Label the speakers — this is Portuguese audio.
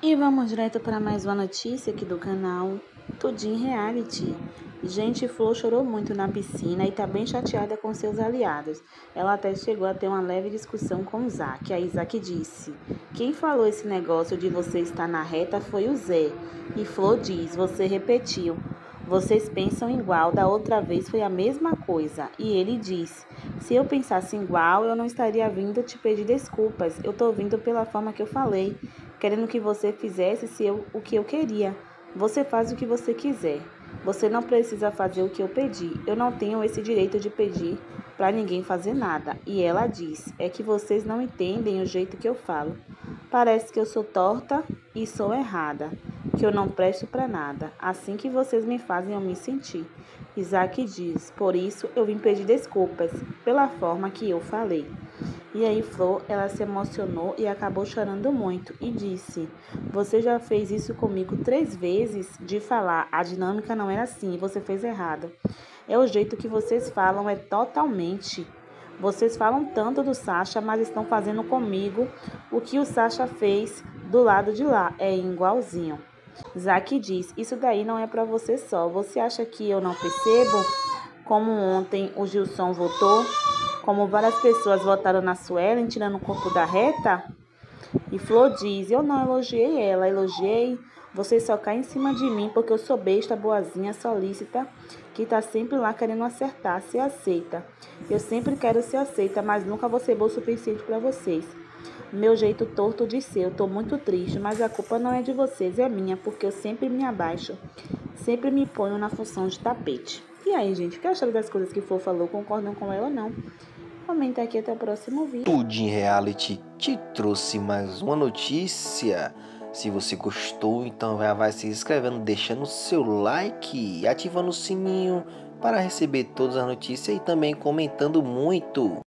Speaker 1: E vamos direto para mais uma notícia aqui do canal Tudinho Reality. Gente, Flor chorou muito na piscina e tá bem chateada com seus aliados. Ela até chegou a ter uma leve discussão com o Zack. Aí Zack disse: "Quem falou esse negócio de você estar na reta foi o Zé." E Flor diz: "Você repetiu. Vocês pensam igual, da outra vez foi a mesma coisa." E ele diz: "Se eu pensasse igual, eu não estaria vindo te pedir desculpas. Eu tô vindo pela forma que eu falei, querendo que você fizesse o que eu queria. Você faz o que você quiser. Você não precisa fazer o que eu pedi. Eu não tenho esse direito de pedir para ninguém fazer nada." E ela diz: "É que vocês não entendem o jeito que eu falo. Parece que eu sou torta e sou errada, que eu não presto para nada. Assim que vocês me fazem eu me sentir." Isaac diz: "Por isso eu vim pedir desculpas pela forma que eu falei." E aí Flor, ela se emocionou e acabou chorando muito e disse: "Você já fez isso comigo 3 vezes de falar, a dinâmica não era assim, você fez errado. É o jeito que vocês falam, é totalmente. Vocês falam tanto do Sasha, mas estão fazendo comigo o que o Sasha fez do lado de lá, é igualzinho." Zack diz: "Isso daí não é pra você só. Você acha que eu não percebo? Como ontem o Gilson votou, como várias pessoas votaram na Suelen, tirando o corpo da reta?" E Flor diz: "Eu não elogiei ela, elogiei. Vocês só caem em cima de mim porque eu sou besta, boazinha, solícita, que tá sempre lá querendo acertar, ser aceita. Eu sempre quero ser aceita, mas nunca vou ser boa o suficiente pra vocês. Meu jeito torto de ser, eu tô muito triste, mas a culpa não é de vocês, é minha, porque eu sempre me abaixo, sempre me ponho na função de tapete." E aí, gente, o que acharam das coisas que Flor falou? Concordam com ela ou não? Comenta aqui, até o próximo vídeo.
Speaker 2: Tudinho Reality te trouxe mais uma notícia. Se você gostou, então já vai se inscrevendo, deixando o seu like e ativando o sininho para receber todas as notícias e também comentando muito.